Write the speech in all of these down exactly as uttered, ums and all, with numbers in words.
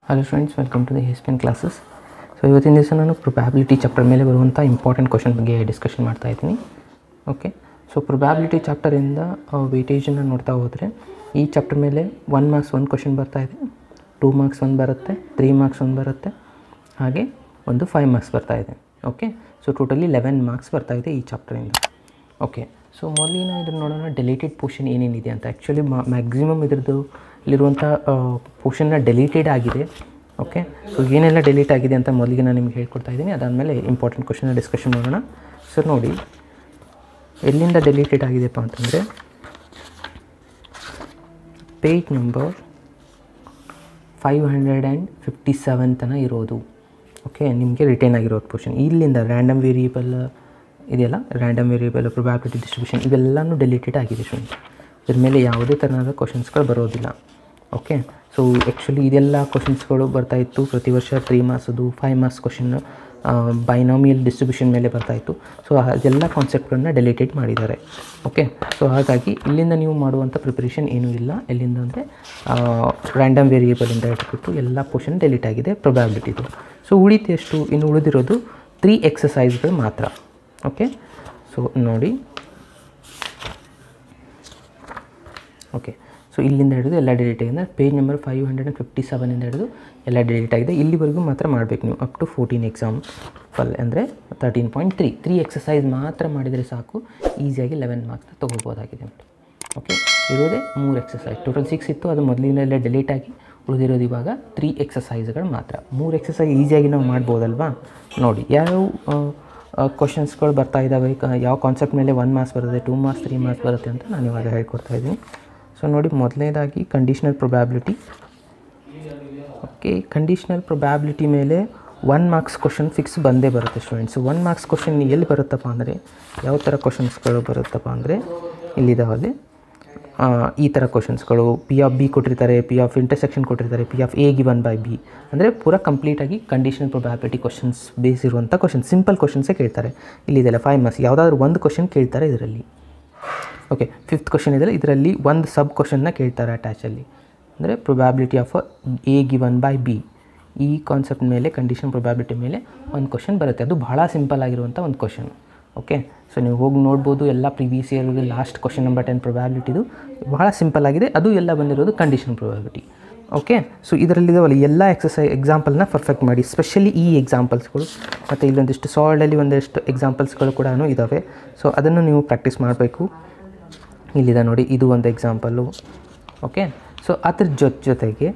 Hello friends, welcome to the SPN classes. So ಇವತ್ತಿನ ದಿವಸ ನಾನು ಪ್ರೊಬ್ಯಾಬಿಲಿಟಿ ಚಾಪ್ಟರ್ ಮೇಲೆ ಬರುವಂಥ ಇಂಪಾರ್ಟೆಂಟ್ ಕ್ವಶನ್ ಬಗ್ಗೆ ಡಿಸ್ಕಷನ್ ಮಾಡ್ತಾ ಇದ್ದೀನಿ. ಓಕೆ, ಸೊ ಪ್ರೊಬ್ಯಾಬಿಲಿಟಿ ಚಾಪ್ಟರಿಂದ ವೇಟೇಜನ್ನು ನೋಡ್ತಾ ಹೋದರೆ ಈ ಚಾಪ್ಟರ್ ಮೇಲೆ ಒನ್ ಮಾರ್ಕ್ಸ್ ಒಂದು ಕ್ವಶನ್ ಬರ್ತಾ ಇದೆ, ಟೂ ಮಾರ್ಕ್ಸ್ ಒಂದು ಬರುತ್ತೆ, ತ್ರೀ ಮಾರ್ಕ್ಸ್ ಒಂದು ಬರುತ್ತೆ, ಹಾಗೆ ಒಂದು ಫೈವ್ ಮಾರ್ಕ್ಸ್ ಬರ್ತಾ ಇದೆ. Okay, so totally eleven marks ಬರ್ತಾ ಇದೆ ಈ ಚಾಪ್ಟರಿಂದ. ಓಕೆ, ಸೊ ಮೊದಲಿನ ಇದನ್ನು ನೋಡೋಣ, ಡೆಲೀಟೆಡ್ ಪೋರ್ಷನ್ ಏನೇನಿದೆ ಅಂತ. ಆ್ಯಕ್ಚುಲಿ ಮ್ಯಾಕ್ಸಿಮಮ್ ಇದ್ರದ್ದು ಇಲ್ಲಿರುವಂಥ ಪೋರ್ಷನ್ನ ಡೆಲೀಟೆಡ್ ಆಗಿದೆ. ಓಕೆ, ಸೊ ಏನೆಲ್ಲ ಡೆಲೀಟ್ ಆಗಿದೆ ಅಂತ ಮೊದಲಿಗೆ ನಾನು ನಿಮ್ಗೆ ಹೇಳ್ಕೊಡ್ತಾ ಇದ್ದೀನಿ. ಅದಾದಮೇಲೆ ಇಂಪಾರ್ಟೆಂಟ್ ಕ್ವಶನ್ನ ಡಿಸ್ಕಷನ್ ಮಾಡೋಣ. ಸರ್ ನೋಡಿ, ಎಲ್ಲಿಂದ ಡೆಲೀಟೆಡ್ ಆಗಿದೆಪ್ಪ ಅಂತಂದರೆ page number five hundred and fifty seven ತನಕ ಇರೋದು. ಓಕೆ, ನಿಮಗೆ ರಿಟೈನ್ ಆಗಿರೋದು ಪೋರ್ಷನ್. ಇಲ್ಲಿಂದ ರ್ಯಾಂಡಮ್ ವೇರಿಯೇಬಲ್ ಇದೆಯಲ್ಲ, ರ್ಯಾಂಡಮ್ ವೇರಿಯೇಬಲ್, ಪ್ರೊಬ್ಯಾಬಿಲಿಟಿ ಡಿಸ್ಟ್ರಿಬ್ಯೂಷನ್, ಇವೆಲ್ಲನೂ ಡೆಲೀಟೆಡ್ ಆಗಿದೆ ಸ್ಟೂಡೆಂಟ್. ಇದ್ರ ಮೇಲೆ ಯಾವುದೇ ಥರದ ಕ್ವಶನ್ಸ್ಗಳು ಬರೋದಿಲ್ಲ. ಓಕೆ, ಸೊ ಆ್ಯಕ್ಚುಲಿ ಇದೆಲ್ಲ ಕ್ವಶನ್ಸ್ಗಳು ಬರ್ತಾಯಿತ್ತು ಪ್ರತಿ ವರ್ಷ. ತ್ರೀ ಮಾರ್ಕ್ಸದು, five marks question binomial distribution ಮೇಲೆ ಬರ್ತಾಯಿತ್ತು. ಸೊ ಅದೆಲ್ಲ ಕಾನ್ಸೆಪ್ಟ್ಗಳನ್ನ ಡೆಲೀಟೆಡ್ ಮಾಡಿದ್ದಾರೆ. ಓಕೆ, ಸೊ ಹಾಗಾಗಿ ಇಲ್ಲಿಂದ ನೀವು ಮಾಡುವಂಥ ಪ್ರಿಪ್ರೇಷನ್ ಏನೂ ಇಲ್ಲ. ಎಲ್ಲಿಂದ ಅಂದರೆ ರ್ಯಾಂಡಮ್ ವೇರಿಯೇಬಲಿಂದ ಇಟ್ಬಿಟ್ಟು ಎಲ್ಲ ಪೋರ್ಷನ್ ಡೆಲೀಟ್ ಆಗಿದೆ ಪ್ರೊಬ್ಯಾಬಿಲಿಟಿದು. ಸೊ ಉಳಿತು ಎಷ್ಟು? ಇನ್ನು ಉಳಿದಿರೋದು ತ್ರೀ ಎಕ್ಸಸೈಸ್ಗಳು ಮಾತ್ರ. ಓಕೆ, ಸೊ ನೋಡಿ, ಓಕೆ, ಸೊ ಇಲ್ಲಿಂದ ಹಿಡಿದು ಎಲ್ಲ ಡಿಲೀಟ್ ಆಗಿದೆ. Page number five hundred and fifty ಸೆವೆನಿಂದ ಹಿಡಿದು ಎಲ್ಲ ಡಿಲೀಟ್ ಆಗಿದೆ. ಇಲ್ಲಿವರೆಗೂ ಮಾತ್ರ ಮಾಡಬೇಕು ನೀವು, up to fourteen example ಅಂದರೆ thirteen point three three exercise ಮಾತ್ರ ಮಾಡಿದರೆ ಸಾಕು, ಈಸಿಯಾಗಿ ಲೆವೆನ್ ಮಾರ್ಕ್ಸ್ನ ತೊಗೋಬೋದಾಗಿದೆ. ಓಕೆ, ಇರೋದೇ ಮೂರು ಎಕ್ಸಸೈಸ್, ಟೋಟಲ್ ಸಿಕ್ಸ್ ಇತ್ತು, ಅದು ಮೊದಲಿನೆಲ್ಲ ಡಿಲೀಟ್ ಆಗಿ ಉಳಿದಿರೋದು ಇವಾಗ ತ್ರೀ ಎಕ್ಸಸೈಸ್ಗಳು ಮಾತ್ರ. ಮೂರು ಎಕ್ಸಸೈಸ್ ಈಸಿಯಾಗಿ ನಾವು ಮಾಡ್ಬೋದಲ್ವಾ? ನೋಡಿ ಯಾವ ಕ್ವಶನ್ಸ್ಗಳು ಬರ್ತಾ ಇದ್ದಾವೆ, ಯಾವ ಕಾನ್ಸೆಪ್ಟ್ ಮೇಲೆ ಒನ್ ಮಾರ್ಕ್ಸ್ ಬರುತ್ತೆ, ಟೂ ಮಾರ್ಕ್ಸ್, ತ್ರೀ ಮಾರ್ಕ್ಸ್ ಬರುತ್ತೆ ಅಂತ ನಾನು ಇವಾಗ ಹೇಳ್ಕೊಡ್ತಾ ಇದ್ದೀನಿ. ಸೊ ನೋಡಿ, ಮೊದಲನೇದಾಗಿ conditional probability. Okay, conditional probability ಮೇಲೆ ಒನ್ ಮಾರ್ಕ್ಸ್ ಕ್ವಶನ್ ಫಿಕ್ಸ್ ಬಂದೇ ಬರುತ್ತೆ ಸ್ಟೂಡೆಂಟ್ಸ್. ಒನ್ ಮಾರ್ಕ್ಸ್ ಕ್ವಶನ್ ಎಲ್ಲಿ ಬರುತ್ತಪ್ಪ ಅಂದರೆ, ಯಾವ ಥರ ಕ್ವಶನ್ಸ್ಗಳು ಬರುತ್ತಪ್ಪ ಅಂದರೆ ಇಲ್ಲಿದ್ದಾವಲ್ಲಿ ಈ ಥರ ಕ್ವಶನ್ಸ್ಗಳು. ಪಿ ಆಫ್ ಬಿ ಕೊಟ್ಟಿರ್ತಾರೆ, ಪಿ ಆಫ್ ಇಂಟರ್ಸೆಕ್ಷನ್ ಕೊಟ್ಟಿರ್ತಾರೆ, P of A given by B, ಅಂದರೆ ಪೂರ ಕಂಪ್ಲೀಟಾಗಿ ಕಂಡೀಷನಲ್ ಪ್ರೊಬ್ಯಾಬಿಲಿಟಿ ಕ್ವಶನ್ಸ್ ಬೇಸ್ ಇರುವಂಥ ಕ್ವಶನ್, ಸಿಂಪಲ್ ಕ್ವಶನ್ಸೇ ಕೇಳ್ತಾರೆ. ಇಲ್ಲಿದೆಲ್ಲ ಫೈವ್ ಮಾರ್ಕ್ಸ್ ಯಾವುದಾದ್ರೂ ಒಂದು ಕ್ವಶನ್ ಕೇಳ್ತಾರೆ ಇದರಲ್ಲಿ. ಓಕೆ, ಫಿಫ್ತ್ ಕ್ವಶನ್ ಇದೆಲ್ಲ, ಇದರಲ್ಲಿ ಒಂದು ಸಬ್ ಕ್ವಶನ್ನ ಕೇಳ್ತಾರೆ ಅಟ್ಯಾಚಲ್ಲಿ, ಅಂದರೆ probability of A given by B. ಈ ಕಾನ್ಸೆಪ್ಟ್ ಮೇಲೆ, ಕಂಡೀಷನ್ ಪ್ರೊಬ್ಯಾಬಿಲಿಟಿ ಮೇಲೆ ಒಂದು ಕ್ವಶನ್ ಬರುತ್ತೆ. ಅದು ಬಹಳ ಸಿಂಪಲ್ ಆಗಿರುವಂಥ ಒಂದು ಕ್ವಶನ್. ಓಕೆ, ಸೊ ನೀವು ಹೋಗಿ ನೋಡ್ಬೋದು, ಎಲ್ಲ ಪ್ರಿವಿಯಸ್ ಇಯರ್ಗೆ ಲಾಸ್ಟ್ ಕ್ವಶನ್ ನಂಬರ್ ಟೆನ್ ಪ್ರೊಬ್ಯಾಬಿಲಿಟಿದು ಬಹಳ ಸಿಂಪಲ್ ಆಗಿದೆ. ಅದು ಎಲ್ಲ ಬಂದಿರೋದು ಕಂಡೀಷನ್ ಪ್ರೊಬ್ಯಾಬಿಲಿಟಿ. ಓಕೆ, ಸೊ ಇದರಲ್ಲಿದ್ದಾವಲ್ಲ ಎಲ್ಲ ಎಕ್ಸಸೈಸ್ ಎಕ್ಸಾಂಪಲ್ನ ಪರ್ಫೆಕ್ಟ್ ಮಾಡಿ, ಸ್ಪೆಷಲಿ ಈ ಎಕ್ಸಾಂಪಲ್ಸ್ಗಳು, ಮತ್ತು ಇಲ್ಲೊಂದಿಷ್ಟು ಸಾಲ್ಡಲ್ಲಿ ಒಂದಷ್ಟು ಎಕ್ಸಾಂಪಲ್ಸ್ಗಳು ಕೂಡ ಇದ್ದಾವೆ. ಸೊ ಅದನ್ನು ನೀವು ಪ್ರಾಕ್ಟೀಸ್ ಮಾಡಬೇಕು. ಇಲ್ಲಿದೆ ನೋಡಿ, ಇದು ಒಂದು ಎಕ್ಸಾಂಪಲ್ಲು. ಓಕೆ, ಸೊ ಅದ್ರ ಜೊತೆ ಜೊತೆಗೆ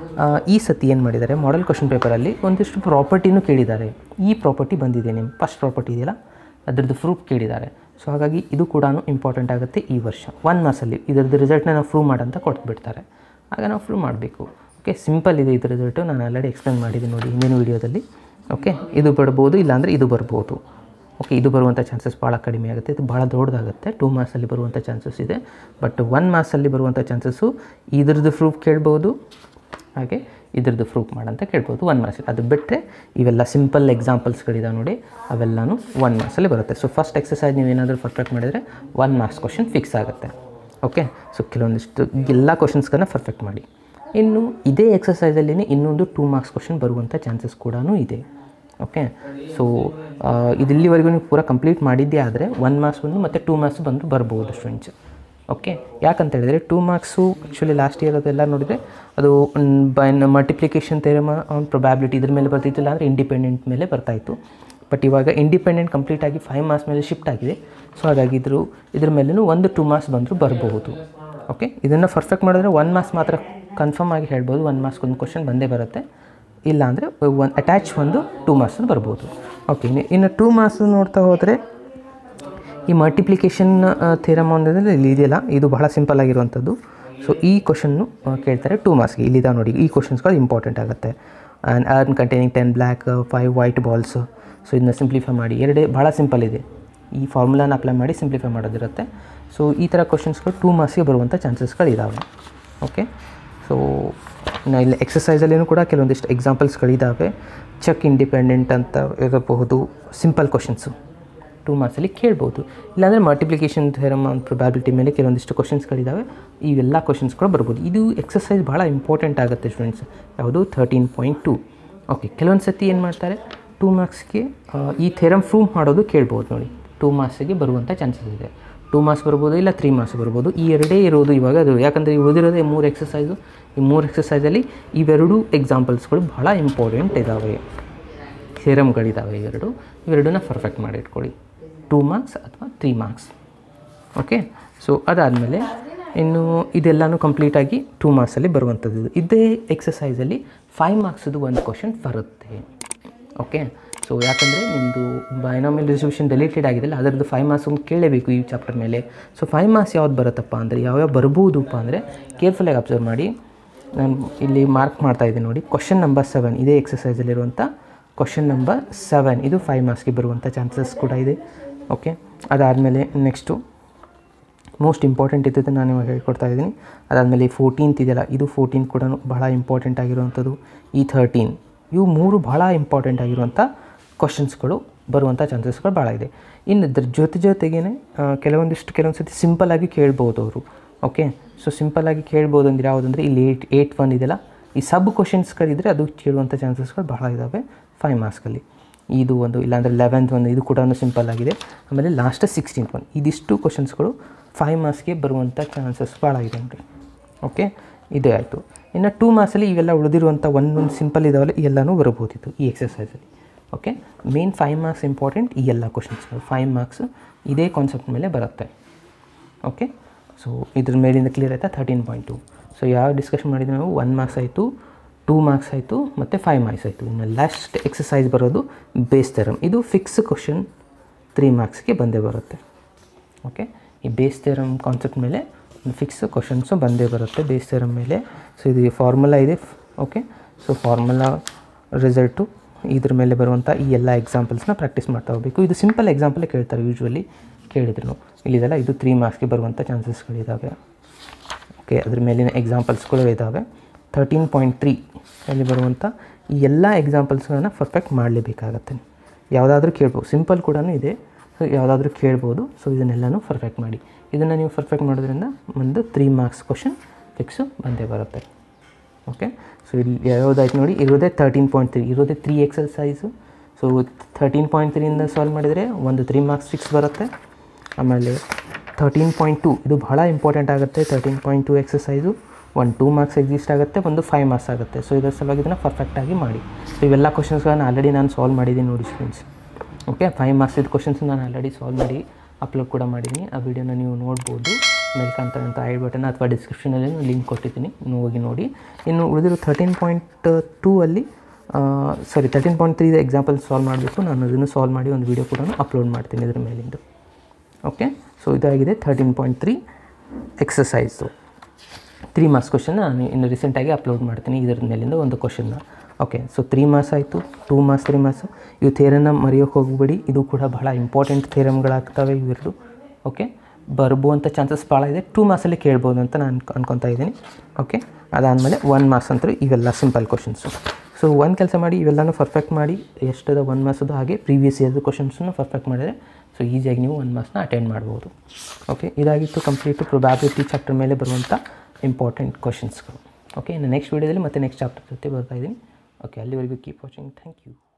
ಈ ಸತಿ ಏನು ಮಾಡಿದ್ದಾರೆ, ಮಾಡೆಲ್ ಕ್ವಶನ್ ಪೇಪರಲ್ಲಿ ಒಂದಿಷ್ಟು ಪ್ರಾಪರ್ಟಿನೂ ಕೇಳಿದ್ದಾರೆ. ಈ ಪ್ರಾಪರ್ಟಿ ಬಂದಿದೆ, ನಿಮ್ಮ ಫಸ್ಟ್ ಪ್ರಾಪರ್ಟಿ ಇದೆಯಲ್ಲ ಅದರದ್ದು ಪ್ರೂಫ್ ಕೇಳಿದ್ದಾರೆ. ಸೊ ಹಾಗಾಗಿ ಇದು ಕೂಡ ಇಂಪಾರ್ಟೆಂಟ್ ಆಗುತ್ತೆ ಈ ವರ್ಷ. ಒನ್ ಮಾರ್ಕ್ಸಲ್ಲಿ ಇದರದ್ದು ರಿಸಲ್ಟ್ನ ನಾವು ಪ್ರೂವ್ ಮಾಡಂತ ಕೊಟ್ಬಿಡ್ತಾರೆ, ಆಗ ನಾವು ಪ್ರೂವ್ ಮಾಡಬೇಕು. ಓಕೆ, ಸಿಂಪಲ್ ಇದೆ ಇದು ರಿಸಲ್ಟು, ನಾನು ಆಲ್ರೆಡಿ ಎಕ್ಸ್ಪ್ಲೇನ್ ಮಾಡಿದ್ದೀನಿ ನೋಡಿ ಹಿಂದಿನ ವೀಡಿಯೋದಲ್ಲಿ. ಓಕೆ, ಇದು ಬರ್ಬೋದು, ಇಲ್ಲಾಂದರೆ ಇದು ಬರ್ಬೋದು. ಓಕೆ, ಇದು ಬರುವಂಥ ಚಾನ್ಸಸ್ ಭಾಳ ಕಡಿಮೆ ಆಗುತ್ತೆ, ಇದು ಭಾಳ ದೊಡ್ಡದಾಗುತ್ತೆ. ಟೂ ಮಾರ್ಕ್ಸಲ್ಲಿ ಬರುವಂಥ ಚಾನ್ಸಸ್ ಇದೆ, ಬಟ್ ಒನ್ ಮಾರ್ಕ್ಸಲ್ಲಿ ಬರುವಂಥ ಚಾನ್ಸಸ್ಸು ಇದ್ರದ್ದು ಪ್ರೂಫ್ ಕೇಳ್ಬೋದು, ಹಾಗೆ ಇದ್ರದ್ದು ಪ್ರೂಫ್ ಮಾಡಂತ ಕೇಳ್ಬೋದು ಒನ್ ಮಾರ್ಕ್ಸ್. ಅದು ಬಿಟ್ಟರೆ ಇವೆಲ್ಲ ಸಿಂಪಲ್ ಎಕ್ಸಾಂಪಲ್ಸ್ಗಳಿದಾವೆ ನೋಡಿ, ಅವೆಲ್ಲನೂ ಒನ್ ಮಾರ್ಕ್ಸಲ್ಲಿ ಬರುತ್ತೆ. ಸೊ ಫಸ್ಟ್ ಎಕ್ಸಸೈಸ್ ನೀವು ಏನಾದರೂ ಪರ್ಫೆಕ್ಟ್ ಮಾಡಿದರೆ ಒನ್ ಮಾರ್ಕ್ಸ್ ಕ್ವಶನ್ ಫಿಕ್ಸ್ ಆಗುತ್ತೆ. ಓಕೆ, ಸೊ ಕೆಲವೊಂದಿಷ್ಟು ಎಲ್ಲ ಕ್ವಶನ್ಸ್ಗಳನ್ನ ಪರ್ಫೆಕ್ಟ್ ಮಾಡಿ. ಇನ್ನು ಇದೇ ಎಕ್ಸಸೈಸಲ್ಲಿನೇ ಇನ್ನೊಂದು ಟೂ ಮಾರ್ಕ್ಸ್ ಕ್ವಶನ್ ಬರುವಂಥ ಚಾನ್ಸಸ್ ಕೂಡ ಇದೆ. ಓಕೆ, ಸೊ ಇದಿಲ್ಲಿವರೆಗೂ ನೀವು ಪೂರ ಕಂಪ್ಲೀಟ್ ಮಾಡಿದ್ದೇ ಆದರೆ ಒನ್ ಮಾರ್ಕ್ಸ್ ಬಂದು ಮತ್ತು ಟೂ ಮಾರ್ಕ್ಸ್ ಬಂದು ಬರ್ಬೋದು ಸ್ಟೂಡೆಂಟ್ಸ್. ಓಕೆ, ಯಾಕಂತ ಹೇಳಿದರೆ two marks actually last year ಅದೆಲ್ಲ ನೋಡಿದರೆ ಅದು by multiplication theorem on probability ಇದ್ರ ಮೇಲೆ ಬರ್ತಿತ್ತಿಲ್ಲ, ಅಂದರೆ ಇಂಡಿಪೆಂಡೆಂಟ್ ಮೇಲೆ ಬರ್ತಾಯಿತ್ತು. ಬಟ್ ಇವಾಗ ಇಂಡಿಪೆಂಡೆಂಟ್ ಕಂಪ್ಲೀಟಾಗಿ ಫೈವ್ ಮಾರ್ಕ್ಸ್ ಮೇಲೆ ಶಿಫ್ಟ್ ಆಗಿದೆ. ಸೊ ಹಾಗಾಗಿ ಇದ್ರ ಇದ್ರ ಮೇಲೂ ಒಂದು ಟೂ ಮಾರ್ಕ್ಸ್ ಬಂದರೂ ಬರಬಹುದು. ಓಕೆ, ಇದನ್ನು ಪರ್ಫೆಕ್ಟ್ ಮಾಡಿದ್ರೆ ಒನ್ ಮಾರ್ಕ್ಸ್ ಮಾತ್ರ ಕನ್ಫರ್ಮ್ ಆಗಿ ಹೇಳ್ಬೋದು, ಒನ್ ಮಾರ್ಕ್ಸ್ ಒಂದು ಕ್ವಶನ್ ಬಂದೇ ಬರುತ್ತೆ. ಇಲ್ಲ ಅಂದರೆ ಒಂದು ಅಟ್ಯಾಚ್ ಒಂದು ಟೂ ಮಾರ್ಕ್ಸ್ ಬರ್ಬೋದು. ಓಕೆ, ಇನ್ನು ಟೂ ಮಾರ್ಕ್ಸ್ ನೋಡ್ತಾ ಹೋದರೆ ಈ ಮಲ್ಟಿಪ್ಲಿಕೇಶನ್ ಥಿಯರಮ್ ಒಂದಿದೆ ಇಲ್ಲಿ ಇದೆಯಲ್ಲ, ಇದು ಬಹಳ ಸಿಂಪಲ್ ಆಗಿರುವಂಥದ್ದು. ಸೊ ಈ ಕ್ವಶನ್ನು ಕೇಳ್ತಾರೆ ಟೂ ಮಾರ್ಕ್ಸ್ಗೆ. ಇಲ್ಲಿದೆ ನೋಡಿ, ಈ ಕ್ವಶನ್ಸ್ಗಳು ಇಂಪಾರ್ಟೆಂಟ್ ಆಗುತ್ತೆ. And urn containing ten black five white balls. So ಇದನ್ನ ಸಿಂಪ್ಲಿಫೈ ಮಾಡಿ, ಎರಡೇ ಭಾಳ ಸಿಂಪಲ್ ಇದೆ. ಈ ಫಾರ್ಮುಲಾನ ಅಪ್ಲೈ ಮಾಡಿ ಸಿಂಪ್ಲಿಫೈ ಮಾಡೋದಿರುತ್ತೆ. ಸೊ ಈ ಥರ ಕ್ವಶನ್ಸ್ಗಳು ಟೂ ಮಾರ್ಕ್ಸ್ಗೆ ಬರುವಂಥ ಚಾನ್ಸಸ್ಗಳಿದ್ದಾವೆ. ಓಕೆ, ಸೊ ಇಲ್ಲಿ ಎಕ್ಸಸೈಸಲ್ಲಿಯೂ ಕೂಡ ಕೆಲವೊಂದಿಷ್ಟು ಎಕ್ಸಾಂಪಲ್ಸ್ಗಳಿದ್ದಾವೆ. ಚೆಕ್ ಇಂಡಿಪೆಂಡೆಂಟ್ ಅಂತ ಇರಬಹುದು, ಸಿಂಪಲ್ ಕ್ವಶನ್ಸು. ಟೂ ಮಾರ್ಕ್ಸಲ್ಲಿ ಕೇಳ್ಬೋದು. ಇಲ್ಲಾಂದರೆ ಮಲ್ಟಿಪ್ಲಿಕೇಶನ್ ಥಿಯರಮ್ ಆನ್ ಪ್ರೊಬ್ಯಾಬಿಲಿಟಿ ಮೇಲೆ ಕೆಲವೊಂದಿಷ್ಟು ಕ್ವಶನ್ಸ್ಗಳಿದ್ದಾವೆ, ಇವೆಲ್ಲ ಕ್ವಶನ್ಸ್ ಕೂಡ ಬರ್ಬೋದು. ಇದು ಎಕ್ಸಸೈಸ್ ಭಾಳ ಇಂಪಾರ್ಟೆಂಟ್ ಆಗುತ್ತೆ ಸ್ಟೂಡೆಂಟ್ಸ್. ಯಾವುದು ಥರ್ಟೀನ್ ಪಾಯಿಂಟ್ ಟು. ಓಕೆ, ಕೆಲವೊಂದು ಸತಿ ಏನು ಮಾಡ್ತಾರೆ, ಟೂ ಮಾರ್ಕ್ಸ್ಗೆ ಈ ಥಿಯರಮ್ ಪ್ರೂವ್ ಮಾಡೋದು ಕೇಳ್ಬೋದು ನೋಡಿ. ಟೂ ಮಾರ್ಕ್ಸಿಗೆ ಬರುವಂಥ ಚಾನ್ಸಸ್ ಇದೆ. ಟೂ ಮಾರ್ಕ್ಸ್ ಬರ್ಬೋದು, ಇಲ್ಲ ತ್ರೀ ಮಾರ್ಕ್ಸ್ ಬರ್ಬೋದು. ಈ ಎರಡೇ ಇರೋದು ಇವಾಗ ಅದು, ಯಾಕಂದರೆ ಉಳಿದಿರೋದೇ ಮೂರು ಎಕ್ಸಸೈಸು. ಈ ಮೂರು ಎಕ್ಸಸೈಸಲ್ಲಿ ಇವೆರಡು ಎಕ್ಸಾಂಪಲ್ಸ್ಗಳು ಭಾಳ ಇಂಪಾರ್ಟೆಂಟ್ ಇದ್ದಾವೆ, ಥಿಯರಮ್ಗಳಿದ್ದಾವೆ ಇವೆರಡು. ಇವೆರಡನ್ನ ಪರ್ಫೆಕ್ಟ್ ಮಾಡಿ ಇಟ್ಕೊಳ್ಳಿ, ಟೂ ಮಾರ್ಕ್ಸ್ ಅಥವಾ ತ್ರೀ ಮಾರ್ಕ್ಸ್. ಓಕೆ, ಸೊ ಅದಾದಮೇಲೆ ಇನ್ನು ಇದೆಲ್ಲನೂ ಕಂಪ್ಲೀಟಾಗಿ ಟೂ ಮಾರ್ಕ್ಸಲ್ಲಿ ಬರುವಂಥದ್ದು. ಇದೇ ಎಕ್ಸಸೈಸಲ್ಲಿ ಫೈವ್ ಮಾರ್ಕ್ಸದು ಒಂದು ಕ್ವಶನ್ ಬರುತ್ತೆ. ಓಕೆ, ಸೊ ಯಾಕಂದರೆ ನಿಮ್ಮದು ಬೈನಾಮಿಯಲ್ ಡಿಸ್ಟ್ರಿಬ್ಯೂಷನ್ ಡೆಲಿಟೆಡ್ ಆಗಿದೆಯಲ್ಲ, ಅದರದ್ದು ಫೈವ್ ಮಾರ್ಕ್ಸ್ ಒಂದು ಕೇಳಲೇಬೇಕು ಈ ಚಾಪ್ಟರ್ ಮೇಲೆ. ಸೊ ಫೈವ್ ಮಾರ್ಕ್ಸ್ ಯಾವ್ದು ಬರುತ್ತಪ್ಪ ಅಂದರೆ, ಯಾವ್ಯಾವ ಬರ್ಬೋದಪ್ಪ ಅಂದರೆ ಕೇರ್ಫುಲ್ಲಾಗಿ ಅಬ್ಸರ್ವ್ ಮಾಡಿ. ನಾನು ಇಲ್ಲಿ ಮಾರ್ಕ್ ಮಾಡ್ತಾಯಿದ್ದೀನಿ ನೋಡಿ, ಕ್ವಶನ್ ನಂಬರ್ ಸೆವೆನ್, ಇದೇ ಎಕ್ಸಸೈಸಲ್ಲಿರುವಂಥ ಕ್ವಶನ್ ನಂಬರ್ ಸೆವೆನ್, ಇದು ಫೈವ್ ಮಾರ್ಕ್ಸ್ಗೆ ಬರುವಂಥ ಚಾನ್ಸಸ್ ಕೂಡ ಇದೆ. ಓಕೆ, ಅದಾದಮೇಲೆ ನೆಕ್ಸ್ಟು ಮೋಸ್ಟ್ ಇಂಪಾರ್ಟೆಂಟ್ ಇದ್ದದ್ದು ನಾನು ಇವಾಗ ಹೇಳ್ಕೊಡ್ತಾ ಇದ್ದೀನಿ. ಅದಾದಮೇಲೆ ಫೋರ್ಟೀನ್ತ್ ಇದೆಯಲ್ಲ, ಇದು ಫೋರ್ಟೀನ್ ಕೂಡ ಬಹಳ ಇಂಪಾರ್ಟೆಂಟ್ ಆಗಿರುವಂಥದ್ದು. ಈ ಥರ್ಟೀನ್, ಇವು ಮೂರು ಭಾಳ ಇಂಪಾರ್ಟೆಂಟ್ ಆಗಿರುವಂಥ ಕ್ವಶನ್ಸ್ಗಳು ಬರುವಂಥ ಚಾನ್ಸಸ್ಗಳು ಭಾಳ ಇದೆ. ಇನ್ನು ಇದ್ರ ಜೊತೆ ಜೊತೆಗೇ ಕೆಲವೊಂದಿಷ್ಟು ಕೆಲವೊಂದು ಸತಿ ಸಿಂಪಲ್ಲಾಗಿ ಕೇಳ್ಬೋದು ಅವರು. ಓಕೆ, ಸೊ ಸಿಂಪಲ್ಲಾಗಿ ಕೇಳ್ಬೋದು ಅಂದರೆ ಯಾವುದಂದರೆ ಇಲ್ಲಿ ಏಟ್ ಏಟ್ ಒನ್ ಇದೆಯಲ್ಲ, ಈ ಸಬ್ ಕ್ವಶನ್ಸ್ಗಳಿದ್ದರೆ ಅದು ಕೇಳುವಂಥ ಚಾನ್ಸಸ್ಗಳು ಭಾಳ ಇದ್ದಾವೆ ಫೈವ್ ಮಾರ್ಕ್ಸ್ಗಳಲ್ಲಿ. ಇದು ಒಂದು, ಇಲ್ಲಾಂದರೆ ಲೆವೆಂತ್ ಒಂದು, ಇದು ಕೂಡ ಸಿಂಪಲ್ ಆಗಿದೆ. ಆಮೇಲೆ ಲಾಸ್ಟ್ ಸಿಕ್ಸ್ಟೀನ್ತ್ ಒನ್, ಇದಿಷ್ಟು ಕ್ವಶನ್ಸ್ಗಳು ಫೈವ್ ಮಾರ್ಕ್ಸ್ಗೆ ಬರುವಂಥ ಚಾನ್ಸಸ್ ಭಾಳ ಇದೆ ನೋಡಿ. ಓಕೆ, ಇದೇ ಆಯಿತು. ಇನ್ನು ಟೂ ಮಾರ್ಕ್ಸಲ್ಲಿ ಇವೆಲ್ಲ ಉಳಿದಿರುವಂಥ ಒಂದೊಂದು ಸಿಂಪಲ್ ಇದಾವಲ್ಲ, ಎಲ್ಲನೂ ಬರ್ಬೋದಿತ್ತು ಈ ಎಕ್ಸಸೈಸಲ್ಲಿ. Okay, main five marks important, ಈ ಎಲ್ಲ ಕ್ವಶನ್ಸ್ಗಳು ಫೈವ್ ಮಾರ್ಕ್ಸ್ ಇದೇ ಕಾನ್ಸೆಪ್ಟ್ ಮೇಲೆ ಬರುತ್ತೆ. ಓಕೆ, ಸೊ ಇದ್ರ ಮೇಲಿಂದ ಕ್ಲಿಯರ್ ಆಯಿತಾ ಥರ್ಟೀನ್ ಪಾಯಿಂಟ್ ಟು. ಸೊ ಯಾವ ಡಿಸ್ಕಷನ್ ಮಾಡಿದ್ವಿ ನಾವು, ಒನ್ ಮಾರ್ಕ್ಸ್ ಆಯಿತು, ಟೂ ಮಾರ್ಕ್ಸ್ ಆಯಿತು, ಮತ್ತು ಫೈವ್ ಮಾರ್ಕ್ಸ್ ಆಯಿತು. ಇನ್ನು ಲಾಸ್ಟ್ ಎಕ್ಸಸೈಸ್ ಬರೋದು ಬೇಸ್ ಥಿಯರಮ್. ಇದು ಫಿಕ್ಸ್ ಕ್ವಶನ್ ತ್ರೀ ಮಾರ್ಕ್ಸ್ಗೆ ಬಂದೇ ಬರುತ್ತೆ. ಓಕೆ, ಈ ಬೇಸ್ ಥಿಯರಮ್ ಕಾನ್ಸೆಪ್ಟ್ ಮೇಲೆ ಫಿಕ್ಸ್ ಕ್ವಶನ್ಸು ಬಂದೇ ಬರುತ್ತೆ ಬೇಸ್ ಥಿಯರಮ್ ಮೇಲೆ. ಸೊ ಇದು ಫಾರ್ಮುಲಾ ಇದೆ. ಓಕೆ, ಸೊ ಫಾರ್ಮುಲಾ ರಿಸಲ್ಟು ಇದ್ರ ಮೇಲೆ ಬರುವಂಥ ಈ ಎಲ್ಲ ಎಕ್ಸಾಂಪಲ್ಸ್ನ ಪ್ರಾಕ್ಟೀಸ್ ಮಾಡ್ತಾ ಹೋಗಬೇಕು. ಇದು ಸಿಂಪಲ್ ಎಕ್ಸಾಂಪಲೇ ಕೇಳ್ತಾರೆ ಯೂಶ್ವಲಿ, ಕೇಳಿದ್ರು ಇಲ್ಲಿದೆಲ್ಲ, ಇದು ತ್ರೀ ಮಾರ್ಕ್ಸ್ಗೆ ಬರುವಂಥ ಚಾನ್ಸಸ್ಗಳಿದ್ದಾವೆ. ಓಕೆ, ಅದ್ರ ಮೇಲಿನ ಎಕ್ಸಾಂಪಲ್ಸ್ಗಳು ಇದ್ದಾವೆ. ಥರ್ಟೀನ್ ಪಾಯಿಂಟ್ ತ್ರೀ ಅಲ್ಲಿ ಬರುವಂಥ ಈ ಎಲ್ಲ ಎಕ್ಸಾಂಪಲ್ಸ್ಗಳನ್ನ ಪರ್ಫೆಕ್ಟ್ ಮಾಡಲೇಬೇಕಾಗತ್ತೆ. ಯಾವುದಾದ್ರೂ ಕೇಳ್ಬೋದು, ಸಿಂಪಲ್ ಕೂಡ ಇದೆ, ಸೊ ಯಾವುದಾದ್ರೂ ಕೇಳ್ಬೋದು. ಸೊ ಇದನ್ನೆಲ್ಲನೂ ಪರ್ಫೆಕ್ಟ್ ಮಾಡಿ. ಇದನ್ನು ನೀವು ಪರ್ಫೆಕ್ಟ್ ಮಾಡೋದ್ರಿಂದ ಒಂದು ತ್ರೀ ಮಾರ್ಕ್ಸ್ ಕ್ವಶನ್ ಫಿಕ್ಸು ಬಂದೇ ಬರುತ್ತೆ. ಓಕೆ, ಸೊ ಇಲ್ಲಿ ಯಾವುದಾಯ್ತು ನೋಡಿ, ಇರೋದೇ ತರ್ಟೀನ್ ಪಾಯಿಂಟ್ ತ್ರೀ, ಇರೋದೇ three exercise. So thirteen point ತ್ರೀಯಿಂದ ಸಾಲ್ವ್ ಮಾಡಿದರೆ ಒಂದು ತ್ರೀ ಮಾರ್ಕ್ಸ್ ಫಿಕ್ಸ್ ಬರುತ್ತೆ. ಆಮೇಲೆ ಥರ್ಟೀನ್ ಪಾಯಿಂಟ್ ಟು, ಇದು ಭಾಳ ಇಂಪಾರ್ಟೆಂಟ್ ಆಗುತ್ತೆ. ತರ್ಟೀನ್ ಪಾಯಿಂಟ್ ಟು ಎಕ್ಸಸೈಸು ಒಂದು ಟೂ ಮಾರ್ಕ್ಸ್ ಎಕ್ಸಿಸ್ಟ್ ಆಗುತ್ತೆ, ಒಂದು ಫೈವ್ ಮಾರ್ಕ್ಸ್ ಆಗುತ್ತೆ. ಸೊ ಇದರ ಸಲುವಾಗಿ ಇದನ್ನು ಪರ್ಫೆಕ್ಟಾಗಿ ಮಾಡಿ. ಸೊ ಇವೆಲ್ಲ ಕ್ವಶನ್ಸ್ಗಳನ್ನು ಆಲ್ರೆಡಿ ನಾನು ಸಾಲ್ವ್ ಮಾಡಿದ್ದೀನಿ ನೋಡಿ ಸ್ಟೂಡೆಂಟ್ಸ್. ಓಕೆ, ಫೈವ್ ಮಾರ್ಕ್ಸ್ ಇದು ಕ್ವಶನ್ಸ್ ನಾನು ಆಲ್ರೆಡಿ ಸಾಲ್ವ್ ಮಾಡಿ ಅಪ್ಲೋಡ್ ಕೂಡ ಮಾಡಿದ್ದೀನಿ. ಆ ವಿಡಿಯೋನ ನೀವು ನೋಡ್ಬೋದು, ಮೇಲೆ ಕಾಣ್ತಾರಂಥ ಐ ಬಟನ್ ಅಥವಾ ಡಿಸ್ಕ್ರಿಪ್ಷನಲ್ಲಿ ಲಿಂಕ್ ಕೊಟ್ಟಿದ್ದೀನಿ, ನೀವು ಹೋಗಿ ನೋಡಿ. ಇನ್ನು ಉಳಿದಿರೋ ಥರ್ಟೀನ್ ಪಾಯಿಂಟ್ ಟೂ ಅಲ್ಲಿ sorry thirteen point three example solve ಮಾಡಬೇಕು. ನಾನು ಅದನ್ನು ಸಾಲ್ವ್ ಮಾಡಿ ಒಂದು ವೀಡಿಯೋ ಕೂಡ ಅಪ್ಲೋಡ್ ಮಾಡ್ತೀನಿ ಇದ್ರ ಮೇಲಿಂದು. ಓಕೆ, ಸೊ ಇದಾಗಿದೆ thirteen point three exercise. Three marks ಕ್ವಶನ್ನ ನಾನು ಇನ್ನು ರೀಸೆಂಟಾಗಿ ಅಪ್ಲೋಡ್ ಮಾಡ್ತೀನಿ ಇದ್ರ ಮೇಲಿಂದ ಒಂದು ಕ್ವಶನ್ನ. ಓಕೆ, ಸೊ ತ್ರೀ ಮಾರ್ಕ್ಸ್ ಆಯಿತು, ಟೂ ಮಾರ್ಕ್ಸ್ ತ್ರೀ ಮಾರ್ಕ್ಸು. ಇವು ಥಿಯರನ್ನ ಮರೆಯೋಕ್ಕೆ ಹೋಗಬೇಡಿ, ಇದು ಕೂಡ ಭಾಳ ಇಂಪಾರ್ಟೆಂಟ್ ಥಿಯರಮ್ಗಳಾಗ್ತವೆ ಇವೆರಡು. ಓಕೆ, ಬರ್ಬೋಂಥ ಚಾನ್ಸಸ್ ಭಾಳ ಇದೆ. ಟೂ ಮಾರ್ಕ್ಸಲ್ಲಿ ಕೇಳ್ಬೋದು ಅಂತ ನಾನು ಅನ್ಕೊತಾ ಇದ್ದೀನಿ. ಓಕೆ, ಅದಾದಮೇಲೆ ಒನ್ ಮಾರ್ಕ್ಸ್ ಅಂತೂ ಇವೆಲ್ಲ ಸಿಂಪಲ್ ಕ್ವಶನ್ಸು. ಸೊ ಒಂದು ಕೆಲಸ ಮಾಡಿ, ಇವೆಲ್ಲನೂ ಪರ್ಫೆಕ್ಟ್ ಮಾಡಿ, ಎಷ್ಟದ ಒನ್ ಮಾರ್ಕ್ಸದು ಹಾಗೆ ಪ್ರೀವಿಯಸ್ ಇಯರ್ದು ಕ್ವಶನ್ಸನ್ನು ಪರ್ಫೆಕ್ಟ್ ಮಾಡಿದರೆ ಸೊ ಈಸಿಯಾಗಿ ನೀವು ಒನ್ ಮಾರ್ಕ್ಸ್ನ ಅಟೆಂಡ್ ಮಾಡ್ಬೋದು. ಓಕೆ, ಇದಾಗಿತ್ತು ಕಂಪ್ಲೀಟು ಪ್ರೊಬ್ಯಾಬಿಲಿಟಿ ಚಾಪ್ಟರ್ ಮೇಲೆ ಬರುವಂಥ ಇಂಪಾರ್ಟೆಂಟ್ ಕ್ವಶನ್ಸ್ಗಳು. ಓಕೆ, ಇನ್ನು ನೆಕ್ಸ್ಟ್ ವೀಡಿಯೋದಲ್ಲಿ ಮತ್ತೆ ನೆಕ್ಸ್ಟ್ ಚಾಪ್ಟರ್ ಜೊತೆ ಬರ್ತಾ ಇದ್ದೀನಿ. ಓಕೆ, ಅಲ್ಲಿವರೆಗೂ ಕೀಪ್ ವಾಚಿಂಗ್. Thank you.